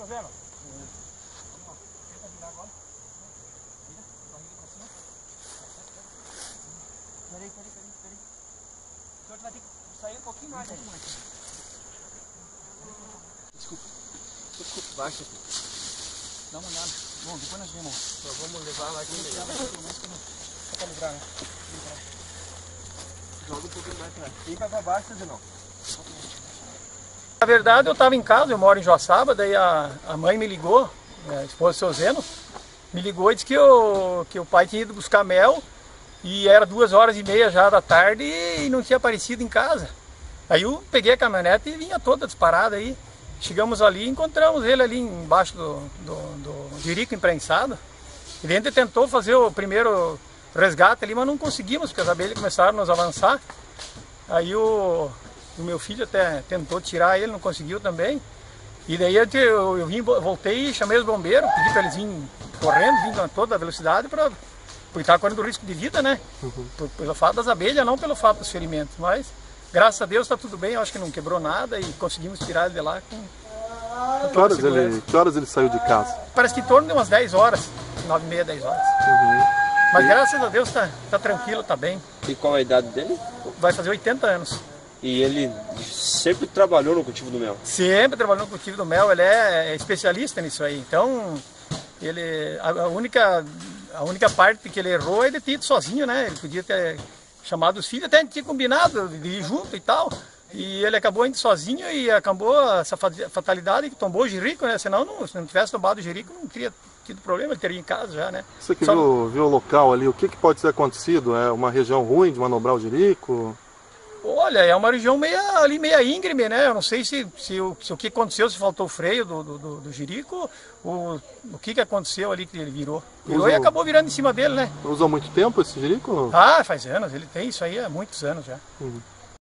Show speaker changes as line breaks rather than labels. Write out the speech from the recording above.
vendo? Vamos lá. Tenta virar agora. Vira, barriga pra cima. Peraí. O senhor vai ter que sair um pouquinho mais aí. Desculpa, baixa aqui. Dá uma olhada. Bom, depois nós vemos. Só vamos levar lá aqui. Só pra livrar, né? Joga um pouquinho mais pra cima. Vai pra baixo, de novo. Na verdade, eu estava em casa, eu moro em Joaçaba, daí a mãe me ligou, a esposa do seu Zeno, me ligou e disse que o pai tinha ido buscar mel e era 2h30 já da tarde e não tinha aparecido em casa. Aí eu peguei a caminhonete e vinha toda disparada aí. Chegamos ali e encontramos ele ali embaixo do jirico imprensado. E a gente tentou fazer o primeiro resgate ali, mas não conseguimos, porque as abelhas começaram a nos avançar. Aí o meu filho até tentou tirar ele, não conseguiu também. E daí eu voltei e chamei os bombeiros, pedi para eles virem correndo, vindo a toda a velocidade, porque estava correndo risco de vida, né? Pelo fato das abelhas, não pelo fato dos ferimentos. Mas, graças a Deus, está tudo bem, eu acho que não quebrou nada e conseguimos tirar ele de lá com
Que horas ele saiu de casa?
Parece que em torno de umas 10 horas, 9h30, 10 horas. Mas graças a Deus está tranquilo, está bem.
E qual a idade dele?
Vai fazer 80 anos.
E ele sempre trabalhou no cultivo do mel?
Sempre trabalhou no cultivo do mel, ele é especialista nisso aí. Então, a única parte que ele errou é de ter ido sozinho, né? Ele podia ter chamado os filhos, até a gente tinha combinado de ir junto e tal. E ele acabou indo sozinho e acabou essa fatalidade que tombou o jirico, né? Senão, se não tivesse tombado o jirico, não teria tido problema, ele teria em casa já, né?
Você que viu o local ali, o que pode ter acontecido? É uma região ruim de manobrar o jirico?
Olha, é uma região meia íngreme, né? Eu não sei se o que aconteceu, se faltou o freio do jirico, o que aconteceu ali que ele virou. E acabou virando em cima dele, né?
Usou muito tempo esse jirico?
Ah, faz anos, ele tem isso aí há muitos anos já.